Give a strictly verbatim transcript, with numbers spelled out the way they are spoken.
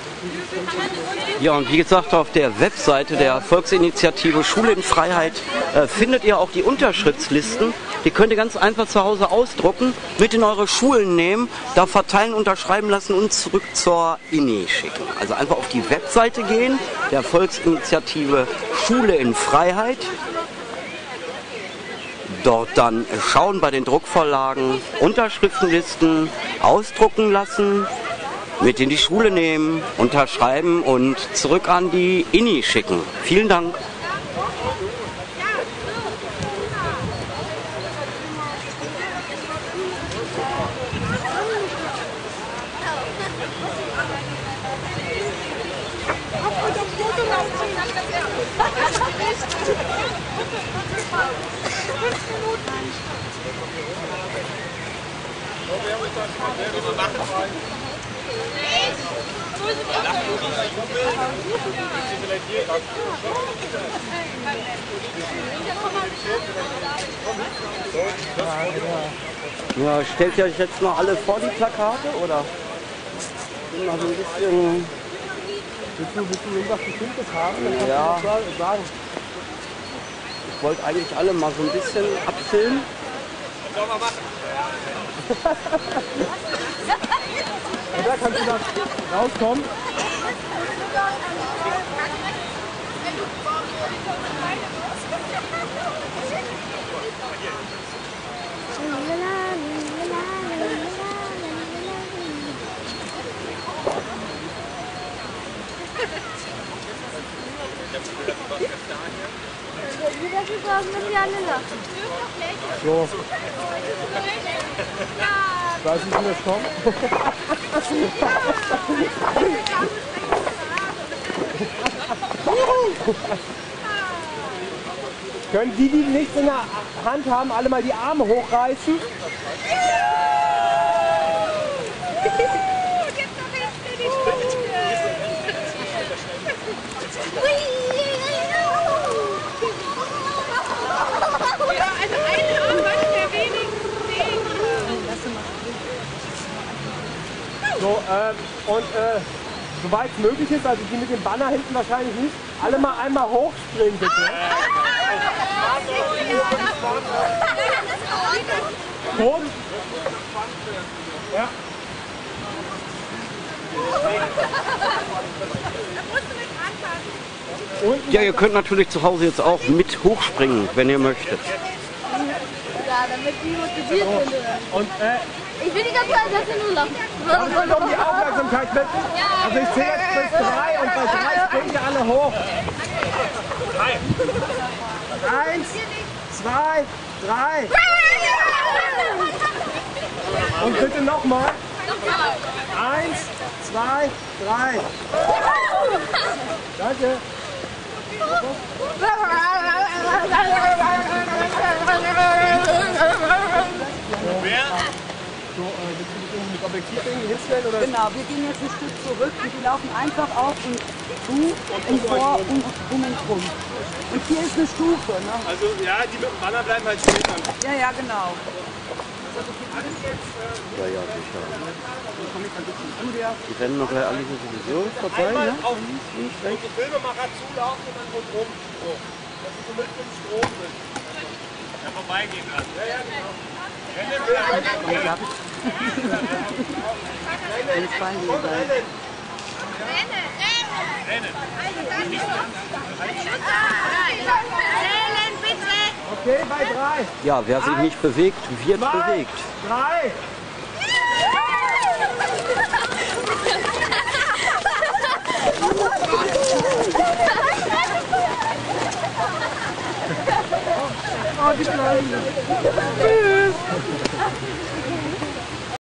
Ja, und wie gesagt, auf der Webseite der Volksinitiative Schule in Freiheit äh, findet ihr auch die Unterschriftslisten. Die könnt ihr ganz einfach zu Hause ausdrucken, mit in eure Schulen nehmen, da verteilen, unterschreiben lassen und zurück zur I N E schicken. Also einfach auf die Webseite gehen, der Volksinitiative Schule in Freiheit. Dort dann schauen bei den Druckvorlagen, Unterschriftenlisten ausdrucken lassen, mit in die Schule nehmen, unterschreiben und zurück an die I N I schicken. Vielen Dank. Ja, stellt ihr euch jetzt noch alle vor die Plakate, oder? Bin mal so ein bisschen... Willst du, willst du irgendwas Bestimmtes haben? Dann Ja. kannst du das sagen. Ich wollte eigentlich alle mal so ein bisschen abfilmen. Soll mal machen. Und da kannst du das rauskommen. Das ist auch mit die alle lachen. So. Ich weiß nicht, wie das kommt. Können die, die nichts in der Hand haben, alle mal die Arme hochreißen? So, ähm, und äh, soweit es möglich ist, also die mit dem Banner hinten wahrscheinlich nicht, alle mal einmal hochspringen bitte. Hoch. Ja. Ja, ihr könnt natürlich zu Hause jetzt auch mit hochspringen, wenn ihr möchtet. Ja, damit die motiviert sind. Und äh, Ich will die ganze Zeit, dass sie nur lachen. darf ich euch um die Aufmerksamkeit bitten? Also ich zähle jetzt bis drei und bei drei springt ihr alle hoch. Eins, zwei, drei. Und bitte nochmal. Eins, zwei, drei. Danke. So, äh, willst du dich irgendwie mit Objektiv irgendwie hinstellen? Oder? Genau, wir gehen jetzt ein Stück zurück und die laufen einfach auf und zu und vor und um und rum. Und hier ist eine Stufe, ne? Also ja, die mit dem Banner bleiben halt stehen dann. Ja, ja, genau. Ja, ja, sicher. Dann komme ich ein bisschen an der. Die rennen doch gleich alle hier sowieso vorbei, Einmal ne? auf unsere Filmemacher zulaufen und dann rundherum. So. Dass du so mitten im Strom bist. Ja, vorbeigehen lassen. Ja, ja, genau. Rennen, rennen, rennen. Zählen bitte! Okay, bei drei. Ja, wer sich nicht bewegt, wird Zwei, bewegt. drei. Oh, die Kleinen. Tschüss.